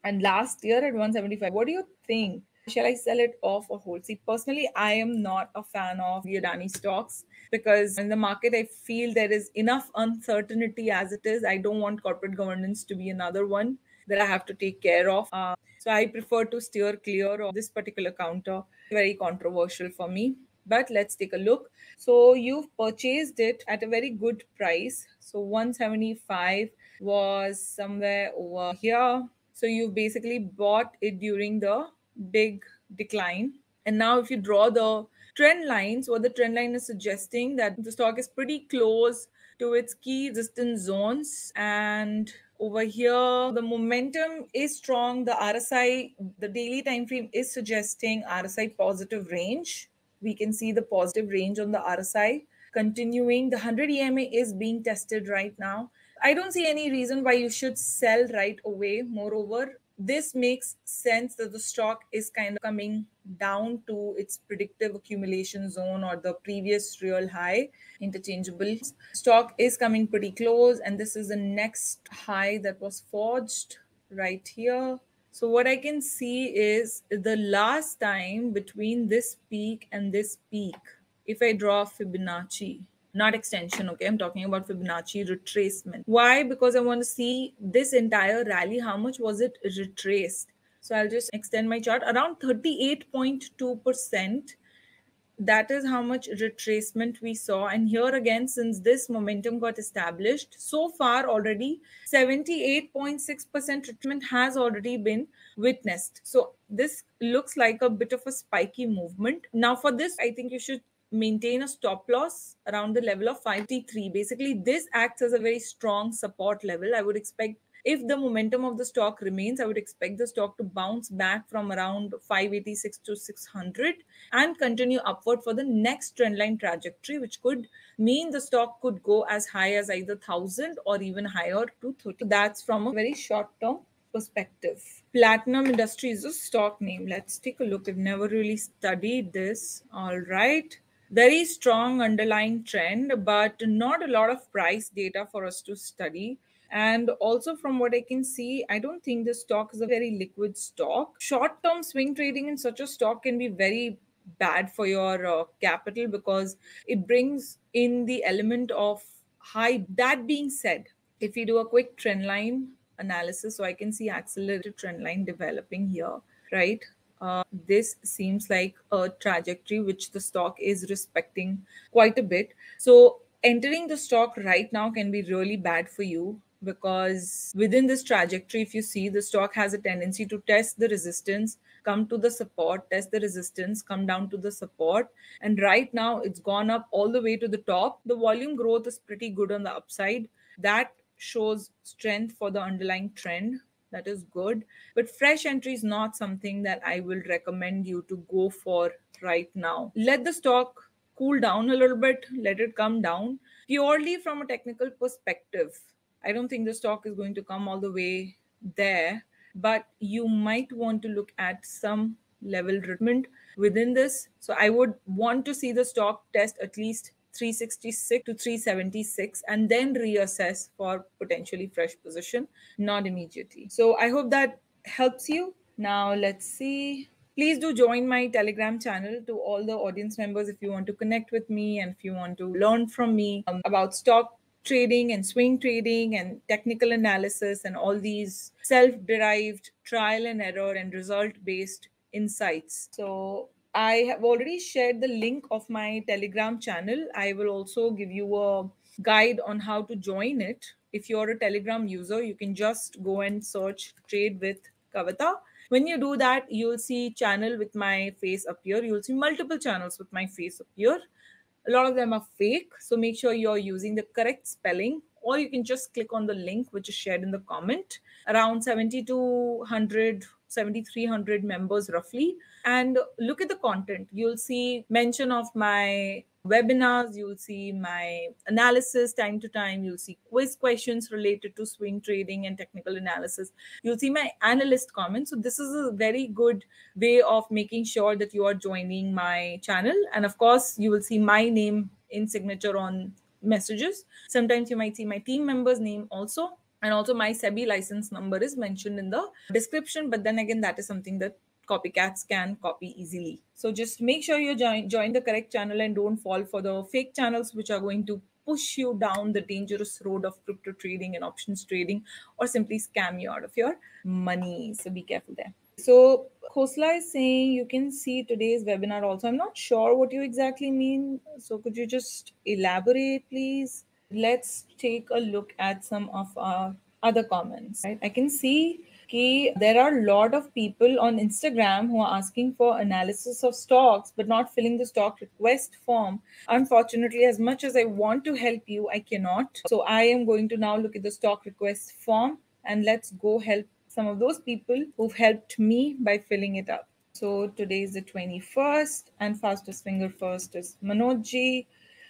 and last year at one seventy-five. What do you think? Shall I sell it off or hold? See, personally, I am not a fan of the Adani stocks because in the market, I feel there is enough uncertainty as it is. I don't want corporate governance to be another one that I have to take care of. Uh, so I prefer to steer clear of this particular counter. Very controversial for me. But let's take a look. So you've purchased it at a very good price. So one seventy-five was somewhere over here. So you basically bought it during the big decline. And now, if you draw the trend lines, what the trend line is suggesting that the stock is pretty close to its key resistance zones. And over here, the momentum is strong. The R S I, the daily time frame is suggesting R S I positive range. We can see the positive range on the R S I continuing. The one hundred E M A is being tested right now. I don't see any reason why you should sell right away. Moreover, this makes sense that the stock is kind of coming down to its predictive accumulation zone or the previous real high. Interchangeable stock is coming pretty close, and this is the next high that was forged right here. So what I can see is the last time between this peak and this peak, if I draw Fibonacci, not extension, okay, I'm talking about Fibonacci retracement. Why? Because I want to see this entire rally, how much was it retraced? So I'll just extend my chart around thirty-eight point two percent. That is how much retracement we saw. And here again, since this momentum got established, so far already seventy-eight point six percent retracement has already been witnessed. So this looks like a bit of a spiky movement. Now for this, I think you should maintain a stop loss around the level of five fifty-three. Basically, this acts as a very strong support level. I would expect if the momentum of the stock remains, I would expect the stock to bounce back from around five eighty-six to six hundred and continue upward for the next trendline trajectory, which could mean the stock could go as high as either one thousand or even higher to thirty. That's from a very short term perspective. Platinum Industry is a stock name. Let's take a look. I've never really studied this. All right. Very strong underlying trend, but not a lot of price data for us to study. And also, from what I can see, I don't think this stock is a very liquid stock. Short term swing trading in such a stock can be very bad for your uh, capital because it brings in the element of high. That being said, if you do a quick trend line analysis, so I can see accelerated trend line developing here, right? Uh, this seems like a trajectory which the stock is respecting quite a bit. So entering the stock right now can be really bad for you because within this trajectory, if you see, the stock has a tendency to test the resistance, come to the support, test the resistance, come down to the support. And right now it's gone up all the way to the top. The volume growth is pretty good on the upside. That shows strength for the underlying trend. That is good. But fresh entry is not something that I will recommend you to go for right now. Let the stock cool down a little bit, let it come down. Purely from a technical perspective, I don't think the stock is going to come all the way there, but you might want to look at some level treatment within this. So I would want to see the stock test at least three sixty-six to three seventy-six and then reassess for potentially fresh position, not immediately. So I hope that helps you. Now let's see. Please do join my Telegram channel to all the audience members if you want to connect with me and if you want to learn from me um, about stock trading and swing trading and technical analysis and all these self-derived trial and error and result-based insights. So I have already shared the link of my Telegram channel. I will also give you a guide on how to join it. If you're a Telegram user, you can just go and search Trade with Kavita. When you do that, you'll see channel with my face appear. You'll see multiple channels with my face appear. A lot of them are fake. So make sure you're using the correct spelling, or you can just click on the link which is shared in the comment. Around seventy-two hundred, seventy-three hundred members roughly. And look at the content. You'll see mention of my webinars, you'll see my analysis time to time, you'll see quiz questions related to swing trading and technical analysis, you'll see my analyst comments. So this is a very good way of making sure that you are joining my channel. And of course, you will see my name in signature on messages. Sometimes you might see my team member's name also. And also my SEBI license number is mentioned in the description, but then again, that is something that copycats can copy easily. So just make sure you join join the correct channel and don't fall for the fake channels which are going to push you down the dangerous road of crypto trading and options trading, or simply scam you out of your money. So be careful there. So Khosla is saying you can see today's webinar also. I'm not sure what you exactly mean. So could you just elaborate, please? Let's take a look at some of our other comments. Right? I can see okay, there are a lot of people on Instagram who are asking for analysis of stocks but not filling the stock request form. Unfortunately, as much as I want to help you, I cannot. So I am going to now look at the stock request form, and let's go help some of those people who've helped me by filling it up. So today is the twenty-first, and fastest finger first is Manoj.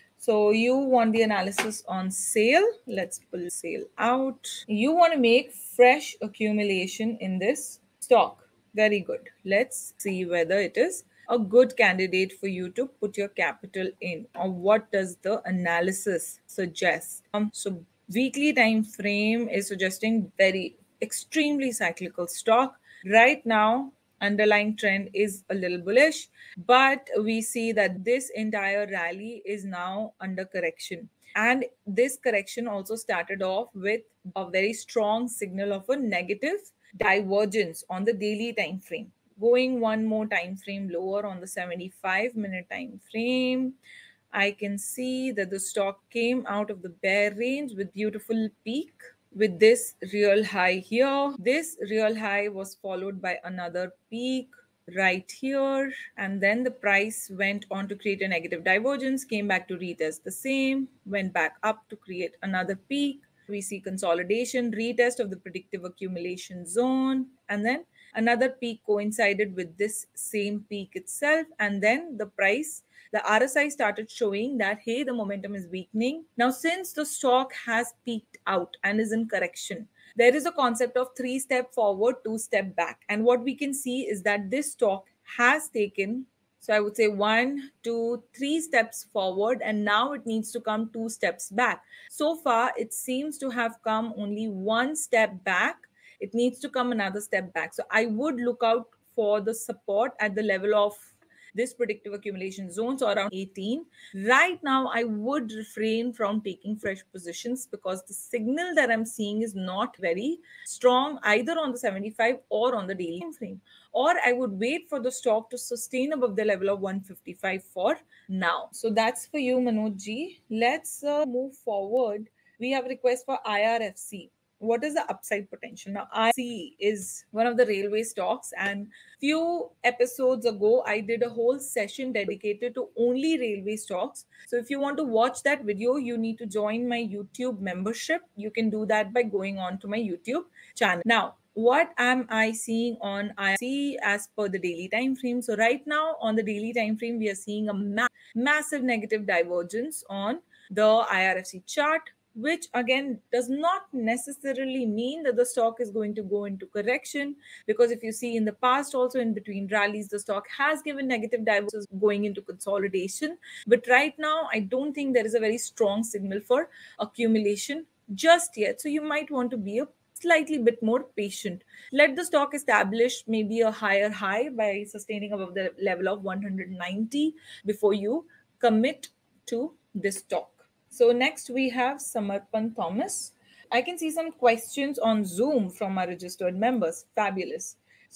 So you want the analysis on sale. Let's pull sale out. You want to make fresh accumulation in this stock. Very good. Let's see whether it is a good candidate for you to put your capital in, or what does the analysis suggest. Um, so weekly time frame is suggesting very extremely cyclical stock. Right now, underlying trend is a little bullish, but we see that this entire rally is now under correction. And this correction also started off with a very strong signal of a negative divergence on the daily time frame. Going one more time frame lower on the seventy-five minute time frame, I can see that the stock came out of the bear range with beautiful peak with this real high here. This real high was followed by another peak right here, and then the price went on to create a negative divergence, came back to retest the same, went back up to create another peak. We see consolidation, retest of the predictive accumulation zone, and then another peak coincided with this same peak itself, and then the price, the R S I started showing that, hey, the momentum is weakening. Now, since the stock has peaked out and is in correction, there is a concept of three step forward, two step back. And what we can see is that this stock has taken, so I would say one, two, three steps forward, and now it needs to come two steps back. So far, it seems to have come only one step back. It needs to come another step back. So I would look out for the support at the level of this predictive accumulation zone, so around eighteen. Right now, I would refrain from taking fresh positions because the signal that I'm seeing is not very strong either on the seventy-five or on the daily time frame. Or I would wait for the stock to sustain above the level of one fifty-five for now. So that's for you, Manoj Ji. Let's uh, move forward. We have a request for I R F C. What is the upside potential? Now, I R F C is one of the railway stocks, and few episodes ago, I did a whole session dedicated to only railway stocks. So if you want to watch that video, you need to join my YouTube membership. You can do that by going on to my YouTube channel. Now, what am I seeing on I R F C as per the daily time frame? So right now on the daily time frame, we are seeing a ma- massive negative divergence on the I R F C chart, which again does not necessarily mean that the stock is going to go into correction, because if you see in the past also in between rallies, the stock has given negative divergence going into consolidation. But right now, I don't think there is a very strong signal for accumulation just yet. So you might want to be a slightly bit more patient. Let the stock establish maybe a higher high by sustaining above the level of one ninety before you commit to this stock. So next we have Samarpan Thomas. I can see some questions on Zoom from our registered members. Fabulous.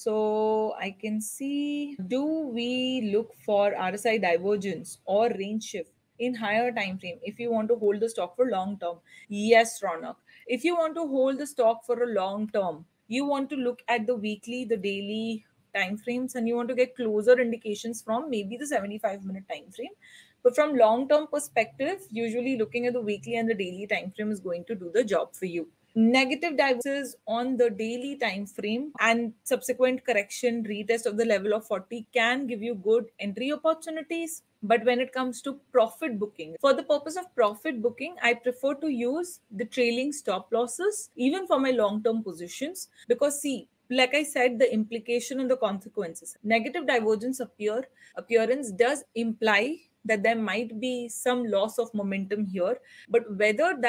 So I can see, do we look for R S I divergence or range shift in higher time frame if you want to hold the stock for long term? Yes, Ronak. If you want to hold the stock for a long term, you want to look at the weekly, the daily time frames, and you want to get closer indications from maybe the seventy-five minute time frame. But from long term perspective, usually looking at the weekly and the daily time frame is going to do the job for you. Negative divergences on the daily time frame and subsequent correction retest of the level of forty can give you good entry opportunities. But when it comes to profit booking, for the purpose of profit booking, I prefer to use the trailing stop losses even for my long term positions, because see, like I said, the implication and the consequences. Negative divergence appear appearance does imply that there might be some loss of momentum here, but whether that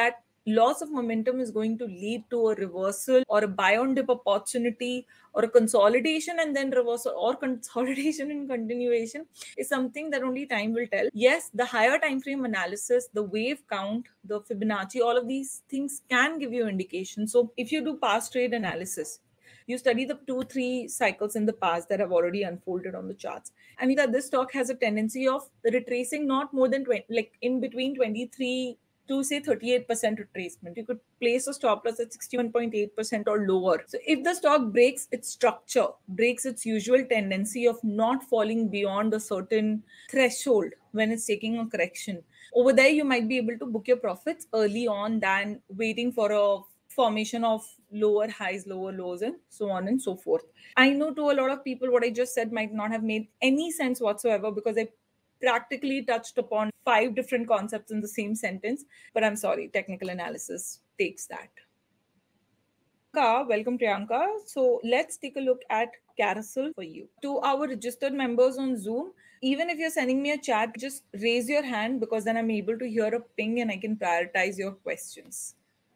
loss of momentum is going to lead to a reversal or a buy on dip opportunity or a consolidation and then reversal or consolidation and continuation is something that only time will tell. Yes, the higher time frame analysis, the wave count, the Fibonacci, all of these things can give you indication. So if you do past trade analysis, you study the two, three cycles in the past that have already unfolded on the charts, and that this stock has a tendency of retracing not more than twenty, like in between twenty-three to say thirty-eight percent retracement. You could place a stop loss at sixty-one point eight percent or lower. So if the stock breaks its structure, breaks its usual tendency of not falling beyond a certain threshold when it's taking a correction, over there you might be able to book your profits early on than waiting for a formation of lower highs, lower lows, and so on and so forth. I know to a lot of people what I just said might not have made any sense whatsoever because I practically touched upon five different concepts in the same sentence, but I'm sorry, technical analysis takes that. Welcome, Priyanka. So let's take a look at Carousel for you. To our registered members on Zoom, even if you're sending me a chat, just raise your hand because then I'm able to hear a ping and I can prioritize your questions.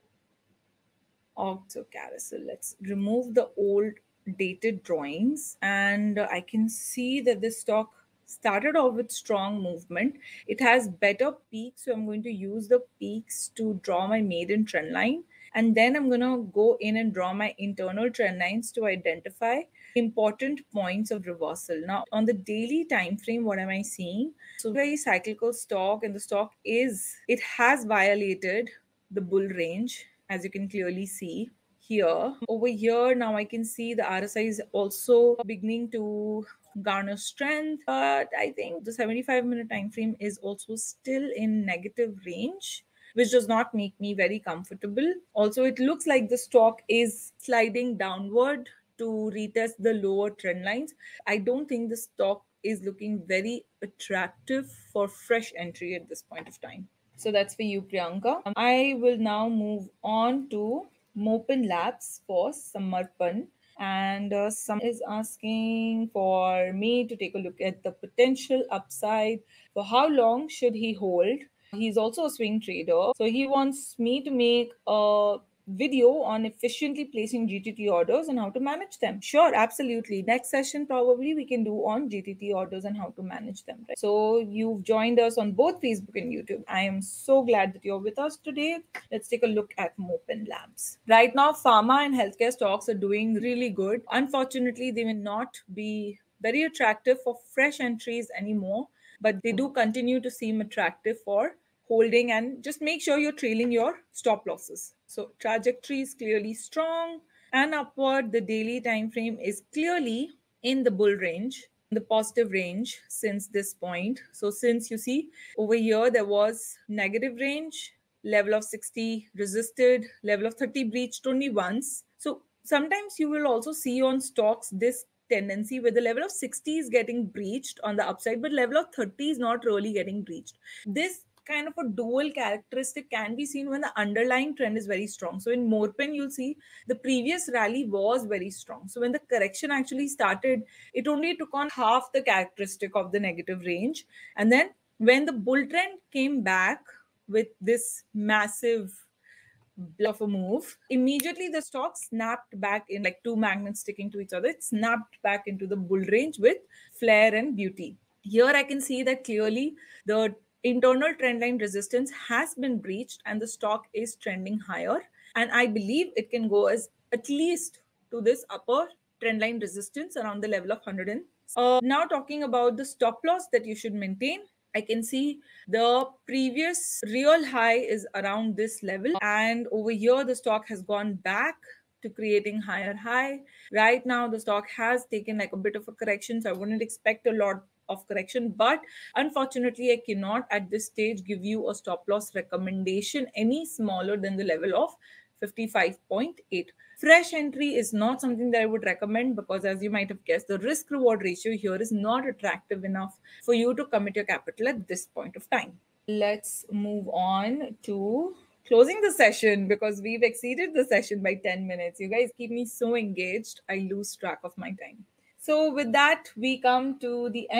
Also, Carousel, let's remove the old dated drawings, and I can see that this stock started off with strong movement. It has better peaks, so I'm going to use the peaks to draw my maiden trend line, and then I'm going to go in and draw my internal trend lines to identify important points of reversal. Now, on the daily time frame, what am I seeing? So very cyclical stock, and the stock is, it has violated the bull range, as you can clearly see here. Over here, now I can see the R S I is also beginning to garner strength, but I think the seventy-five minute time frame is also still in negative range, which does not make me very comfortable. Also, it looks like the stock is sliding downward to retest the lower trend lines. I don't think the stock is looking very attractive for fresh entry at this point of time. So that's for you, Priyanka. I will now move on to Mopin Labs for Samarpan. And uh, some is asking for me to take a look at the potential upside. For how long should he hold? He's also a swing trader. So he wants me to make a video on efficiently placing G T T orders and how to manage them. Sure, absolutely. Next session probably we can do on G T T orders and how to manage them. Right? So you've joined us on both Facebook and YouTube. I am so glad that you're with us today. Let's take a look at Mopin Labs. Right now, pharma and healthcare stocks are doing really good. Unfortunately, they may not be very attractive for fresh entries anymore, but they do continue to seem attractive for holding, and just make sure you're trailing your stop losses. So trajectory is clearly strong and upward. The daily time frame is clearly in the bull range, the positive range since this point. So since you see over here, there was negative range, level of sixty resisted, level of thirty breached only once. So sometimes you will also see on stocks this tendency where the level of sixty is getting breached on the upside, but level of thirty is not really getting breached. This kind of a dual characteristic can be seen when the underlying trend is very strong. So in Morpin, you'll see the previous rally was very strong. So when the correction actually started, it only took on half the characteristic of the negative range. And then when the bull trend came back with this massive of a move, immediately the stock snapped back in like two magnets sticking to each other. It snapped back into the bull range with flair and beauty. Here I can see that clearly the internal trend line resistance has been breached and the stock is trending higher. And I believe it can go as at least to this upper trend line resistance around the level of one hundred. Uh, now talking about the stop loss that you should maintain. I can see the previous real high is around this level. And over here, the stock has gone back to creating higher high. Right now, the stock has taken like a bit of a correction. So I wouldn't expect a lot of correction, but unfortunately, I cannot at this stage give you a stop loss recommendation any smaller than the level of fifty-five point eight. Fresh entry is not something that I would recommend because, as you might have guessed, the risk reward ratio here is not attractive enough for you to commit your capital at this point of time. Let's move on to closing the session because we've exceeded the session by ten minutes. You guys keep me so engaged, I lose track of my time. So with that, we come to the end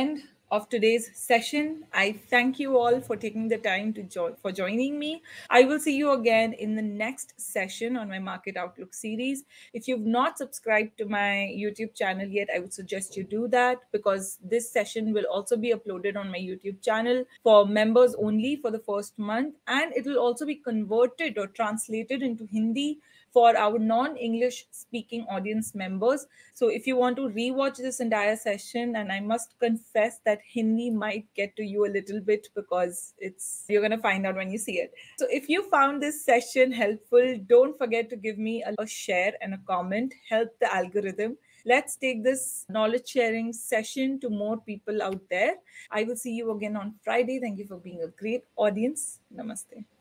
of today's session. I thank you all for taking the time to join for joining me. I will see you again in the next session on my Market Outlook series. If you've not subscribed to my YouTube channel yet, I would suggest you do that, because this session will also be uploaded on my YouTube channel for members only for the first month, and it will also be converted or translated into Hindi for our non-English speaking audience members. So if you want to rewatch this entire session, and I must confess that Hindi might get to you a little bit, because it's you're going to find out when you see it. So if you found this session helpful, don't forget to give me a, a share and a comment. Help the algorithm. Let's take this knowledge sharing session to more people out there. I will see you again on Friday. Thank you for being a great audience. Namaste.